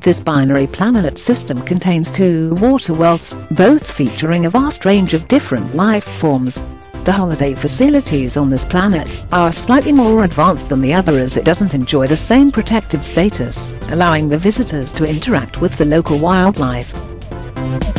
This binary planet system contains 2 water worlds, both featuring a vast range of different life forms. The holiday facilities on this planet are slightly more advanced than the other, as it doesn't enjoy the same protected status, allowing the visitors to interact with the local wildlife.